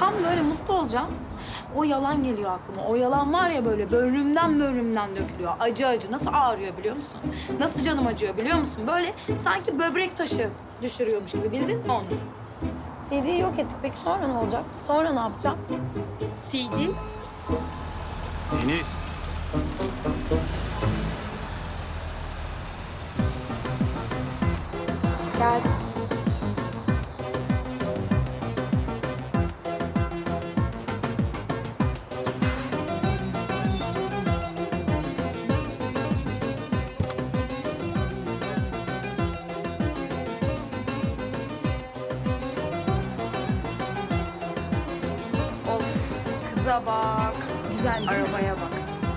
tam böyle mutlu olacağım. O yalan geliyor aklıma. O yalan var ya böyle bölümden dökülüyor. Acı acı. Nasıl ağrıyor biliyor musun? Nasıl canım acıyor biliyor musun? Böyle sanki böbrek taşı düşürüyormuş gibi. Bildin mi onu? CD'yi yok ettik. Peki sonra ne olacak? Sonra ne yapacağım? CD. Deniz. Geldim. Of, kıza bak. Güzel. Arabaya bak.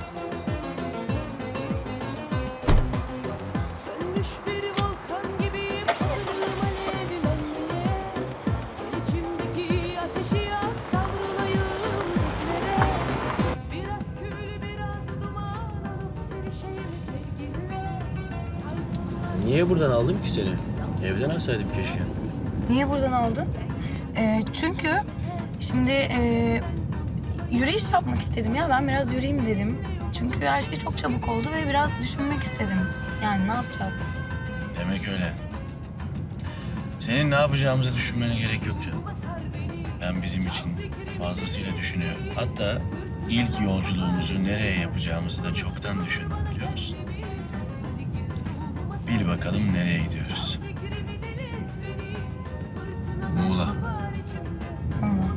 Sönmüş bir volkan gibiyim, alnım alevim alnıya. İçimdeki ateşi yak, savrulayım göklere. Biraz kül, biraz duman alıp sevişelim sevgilimle. Niye buradan aldım ki seni? Evden alsaydım keşke. Niye buradan aldın? Çünkü şimdi yürüyüş yapmak istedim ya. Ben biraz yürüyeyim dedim. Çünkü her şey çok çabuk oldu ve biraz düşünmek istedim. Yani ne yapacağız? Demek öyle. Senin ne yapacağımızı düşünmene gerek yok canım. Ben bizim için fazlasıyla düşünüyorum. Hatta ilk yolculuğumuzu nereye yapacağımızı da çoktan düşündüm biliyor musun? Bil bakalım nereye gidiyoruz. Muğla. Muğla.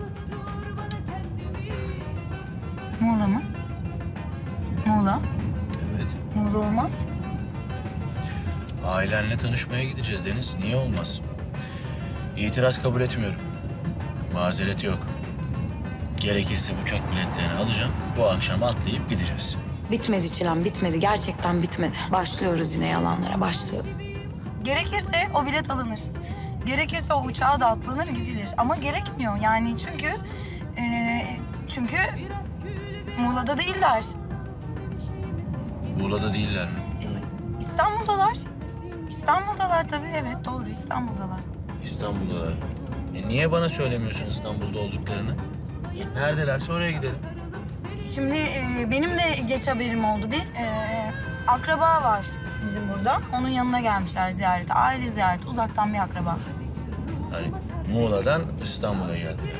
Muğla mı? Muğla? Evet. Muğla olmaz. Ailenle tanışmaya gideceğiz Deniz. Niye olmaz? İtiraz kabul etmiyorum. Mazeret yok. Gerekirse uçak biletlerini alacağım. Bu akşam atlayıp gideceğiz. Bitmedi Çilem, bitmedi. Gerçekten bitmedi. Başlıyoruz yine yalanlara, başlayalım. Gerekirse o bilet alınır. Gerekirse o uçağa da atlanır, gidilir. Ama gerekmiyor yani çünkü Muğla'da değiller. Muğla'da değiller mi? İstanbul'dalar. İstanbul'dalar tabii, evet doğru İstanbul'dalar. İstanbul'dalar. Niye bana söylemiyorsun İstanbul'da olduklarını? Neredelerse oraya gidelim. Şimdi benim de geç haberim oldu akraba var bizim burada. Onun yanına gelmişler ziyarete. Aile ziyareti, uzaktan bir akraba. Hani Muğla'dan İstanbul'a geldiler.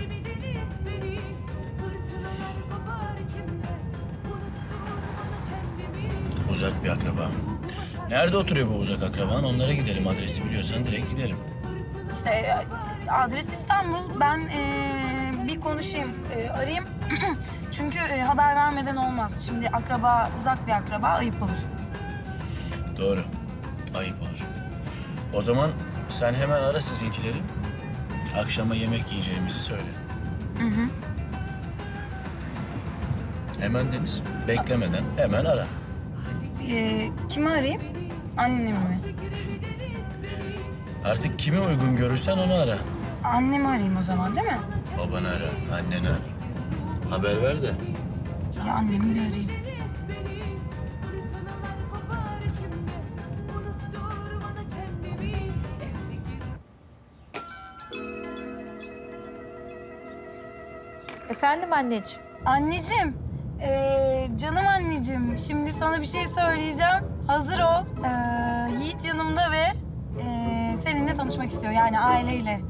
Uzak bir akraba. Nerede oturuyor bu uzak akraban? Onlara gidelim. Adresi biliyorsan direkt gidelim. İşte adres İstanbul. Ben bir konuşayım, arayayım. Çünkü haber vermeden olmaz. Şimdi akraba, uzak bir akraba ayıp olur. Doğru. Ayıp olur. O zaman sen hemen ara sizinkileri. Akşama yemek yiyeceğimizi söyle. Hı hı. Hemen Deniz. Beklemeden hemen ara. Kimi arayayım? Annemi mi? Artık kimi uygun görürsen onu ara. Annemi arayayım o zaman değil mi? Babanı ara, anneni ara. Haber ver de. Ya annemi bir arayayım. Efendim anneciğim. Anneciğim, canım anneciğim. Şimdi sana bir şey söyleyeceğim. Hazır ol. Yiğit yanımda ve seninle tanışmak istiyor. Yani aileyle.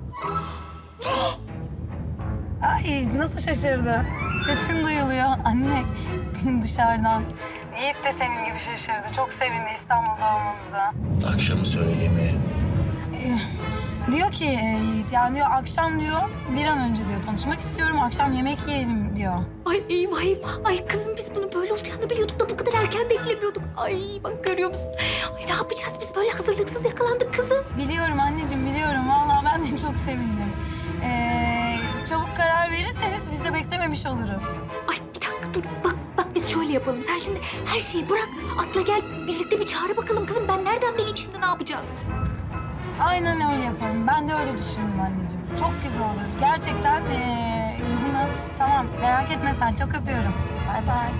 Ay nasıl şaşırdı. Sesin duyuluyor anne dışarıdan. Yiğit de senin gibi şaşırdı. Çok sevindi İstanbul'da olmamıza. Akşamı söyle yemeği. Diyor ki Yiğit yani diyor akşam diyor bir an önce diyor tanışmak istiyorum. Akşam yemek yiyelim diyor. Ay eyvah eyvah. Ay kızım biz bunun böyle olacağını biliyorduk da bu kadar erken beklemiyorduk. Ay bak görüyor musun? Ay ne yapacağız biz böyle hazırlıksız yakalandık kızım. Biliyorum anneciğim biliyorum. Vallahi ben de çok sevindim. Çabuk karar verirseniz biz de beklememiş oluruz. Ay bir dakika dur. Bak biz şöyle yapalım. Sen şimdi her şeyi bırak. Atla gel birlikte bir çağrı bakalım kızım. Ben nereden bileyim şimdi ne yapacağız? Aynen öyle yapalım. Ben de öyle düşündüm anneciğim. Çok güzel olur. Gerçekten bunu tamam merak etme sen. Çok öpüyorum. Bay bay.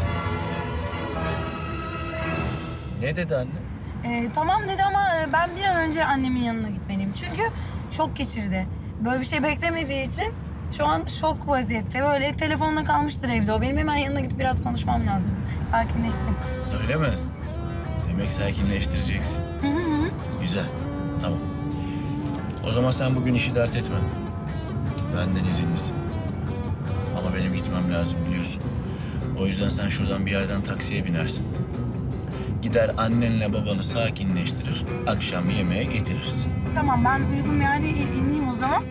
Ne dedi anne? Tamam dedi ama ben bir an önce annemin yanına gitmeliyim. Çünkü şok geçirdi. Böyle bir şey beklemediği için Şu an şok vaziyette. Böyle telefonla kalmıştır evde o. Benim hemen yanına gidip biraz konuşmam lazım. Sakinleşsin. Öyle mi? Demek sakinleştireceksin. Hı hı. Güzel. Tamam. O zaman sen bugün işi dert etme. Benden izinlisin. Ama benim gitmem lazım biliyorsun. O yüzden sen şuradan bir yerden taksiye binersin. Gider annenle babanı sakinleştirir. Akşam yemeğe getirirsin. Tamam, ben uygun bir yerde ineyim o zaman.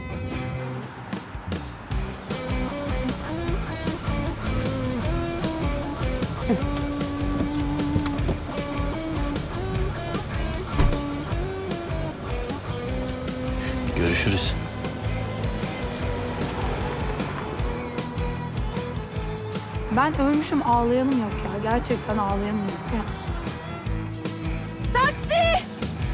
Görüşürüz. Ben ölmüşüm, ağlayanım yok ya. Gerçekten ağlayanım yok ya. Taksi!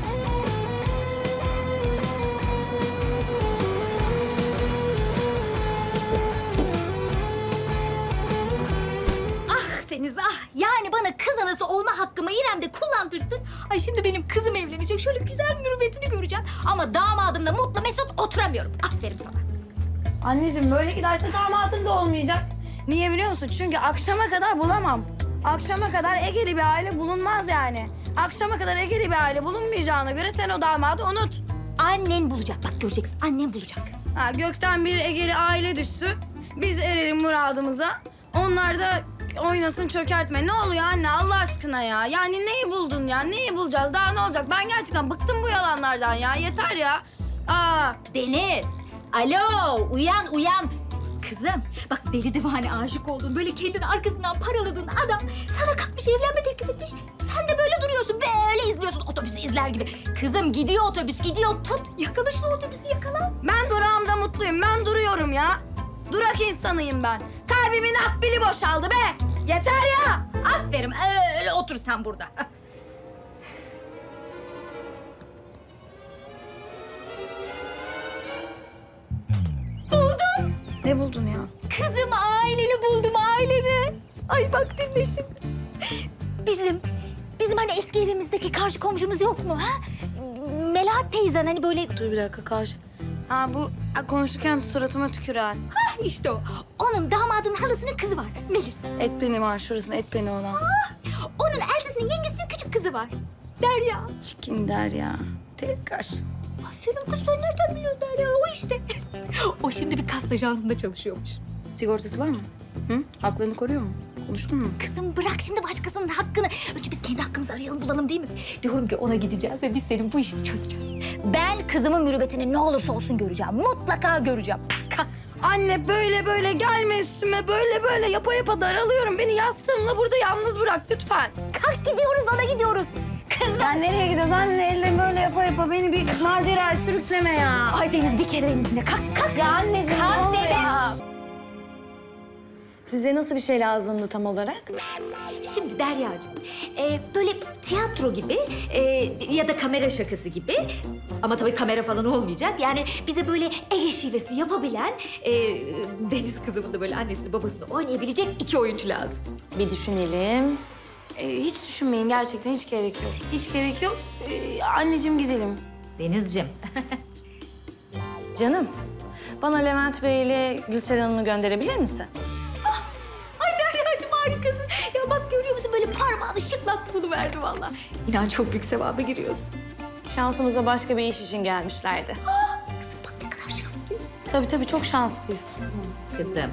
Ah Deniz ah. Yani bana kız anası olma hakkımı İrem'de kullandırdın. Ay şimdi benim kızım evlenecek. Şöyle güzel mürüvvetini göreceğim. Ama damadımla mutlu mesut oturamıyorum. Aferin sana. Anneciğim böyle giderse damadın da olmayacak. Niye biliyor musun? Çünkü akşama kadar bulamam. Akşama kadar Ege'li bir aile bulunmaz yani. Akşama kadar Ege'li bir aile bulunmayacağına göre sen o damadı unut. Annen bulacak. Bak göreceksin annen bulacak. Ha, gökten bir Ege'li aile düşsün. Biz erelim muradımıza. Onlar da oynasın çökertme. Ne oluyor anne Allah aşkına ya? Yani neyi buldun ya? Neyi bulacağız? Daha ne olacak? Ben gerçekten bıktım bu yalanlardan ya. Yeter ya. Aa. Deniz. Alo uyan uyan. Kızım bak deli divane aşık oldun. Böyle kendini arkasından paraladığın adam sana kalkmış evlenme teklif etmiş. Sen de böyle duruyorsun. Böyle izliyorsun otobüsü izler gibi. Kızım gidiyor otobüs gidiyor. Tut yakala şu otobüsü yakala. Ben durağımda mutluyum. Ben duruyorum ya. Durak insanıyım ben. Kalbimin akbili boşaldı be. Yeter ya. Aferin öyle otur sen burada. Ne buldun ya? Kızım aileni buldum aileni. Ay bak dinle şimdi. Bizim hani eski evimizdeki karşı komşumuz yok mu ha? Melahat teyzen hani böyle... Dur bir dakika karşı. Ha bu konuşurken suratıma tüküren. Hah işte o. Onun damadının halasının kızı var Melis. Et beni var şurasında et beni olan. Onun eltisinin yengesinin küçük kızı var. Derya. Çikin der ya. Tek kaş. Aferin kız sen nereden biliyorsun Derya? O işte. O şimdi bir kast ajansında çalışıyormuş. Sigortası var mı? Hı? Haklarını koruyor mu? Konuştun mu? Kızım bırak şimdi başkasının hakkını. Önce biz kendi hakkımızı arayalım bulalım değil mi? Diyorum ki ona gideceğiz ve biz senin bu işini çözeceğiz. Ben kızımın mürüvvetini ne olursa olsun göreceğim. Mutlaka göreceğim. Kalk. Anne böyle gelme üstüme. Böyle yapa daralıyorum. Beni yastığımla burada yalnız bırak lütfen. Kalk gidiyoruz ona gidiyoruz. Kızım. Sen nereye gidiyorsun anne? Elle böyle yapa beni bir maceraya sürükleme ya. Ay Deniz bir kere denizine kalk. Ya anneciğim Kalk ne oluyor dedim. ya? Size nasıl bir şey lazımdı tam olarak? Şimdi Derya'cığım, böyle tiyatro gibi ya da kamera şakası gibi ama tabii kamera falan olmayacak. Yani bize böyle Ege şivesi yapabilen Deniz kızımın da böyle annesini babasını oynayabilecek 2 oyuncu lazım. Bir düşünelim. Hiç düşünmeyin gerçekten hiç gerek yok. Hiç gerek yok. Anneciğim gidelim. Denizciğim. Canım, bana Levent Bey ile Gülsel Hanım'ı gönderebilir misin? Ay Derya'cığım harikasın. Ya bak görüyor musun böyle parmağını şıklat buluverdi vallahi. İnan çok büyük sevaba giriyorsun. Şansımıza başka bir iş için gelmişlerdi. Kızım bak ne kadar şanslıyız. Tabii çok şanslıyız. Kızım.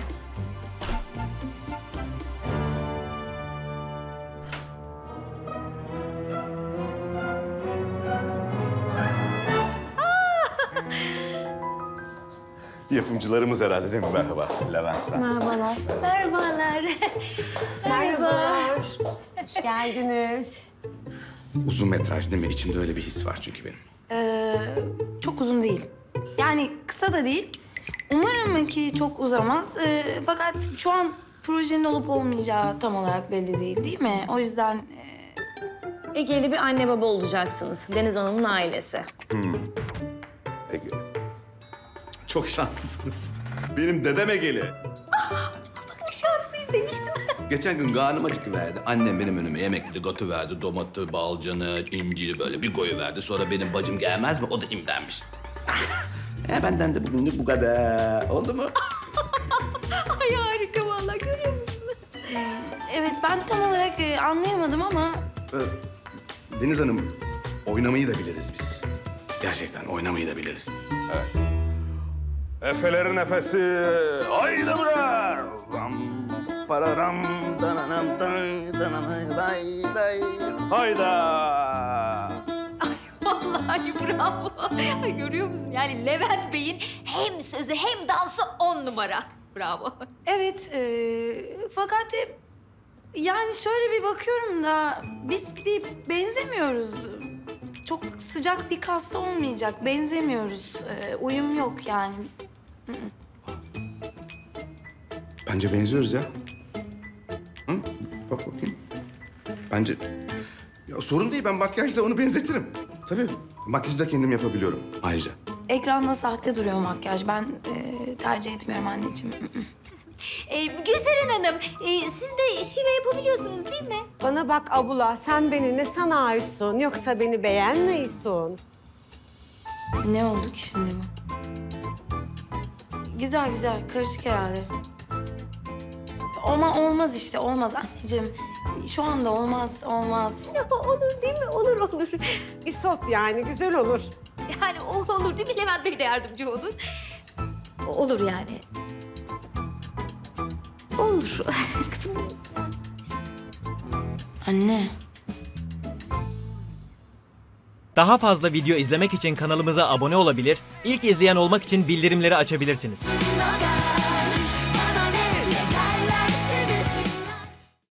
Yapımcılarımız herhalde değil mi? Merhaba, Levent ben. Merhabalar. Merhabalar. Merhaba. Hoş geldiniz. Uzun metraj değil mi? İçimde öyle bir his var çünkü benim. Çok uzun değil. Yani kısa da değil. Umarım ki çok uzamaz. Fakat şu an projenin olup olmayacağı tam olarak belli değil mi? O yüzden... Ege'li bir anne baba olacaksınız. Deniz Hanım'ın ailesi. Peki. Çok şanslısınız. Benim dedem Egeli. Şanslıyız demiştim. Geçen gün karnım acıkıverdi. Annem benim önüme yemekli gatı verdi. Domatı, balcanı, inciri böyle bir koyuverdi. Sonra benim bacım gelmez mi? O da imrenmiş. Benden de bugünlük bu kadar. Oldu mu? Ay harika vallahi, görüyor musun? Evet, ben tam olarak anlayamadım ama... Deniz Hanım, oynamayı da biliriz biz. Gerçekten oynamayı da biliriz. Efelerin efesi. Haydi bre. Pararam, dananam, dananam, day, day. Hayda. Vallahi bravo. Ay görüyor musun? Yani Levent Bey'in hem sözü hem dansı 10 numara. Bravo. Evet, fakat yani şöyle bir bakıyorum da biz bir benzemiyoruz. Çok sıcak bir kasta olmayacak, benzemiyoruz. Uyum yok yani. Bence benziyoruz ya. Hı? Bak bakayım. Bence... Ya sorun değil, ben makyajla onu benzetirim. Tabii, makyajı da kendim yapabiliyorum ayrıca. Ekranda sahte duruyor makyaj. Ben tercih etmiyorum anneciğim. Gülseren Hanım, siz de şive yapabiliyorsunuz değil mi? Bana bak abla, sen beni ne sanıyorsun? Yoksa beni beğenmiyorsun? Ne oldu ki şimdi bu? Güzel güzel, karışık herhalde. Ama olmaz işte, olmaz anneciğim. Şu anda olmaz. Olur değil mi? Olur. İsot yani, güzel olur. Yani o olur değil mi? Levent Bey de yardımcı olur. Olur yani. Olur. Kızım. Anne. Daha fazla video izlemek için kanalımıza abone olabilir, ilk izleyen olmak için bildirimleri açabilirsiniz.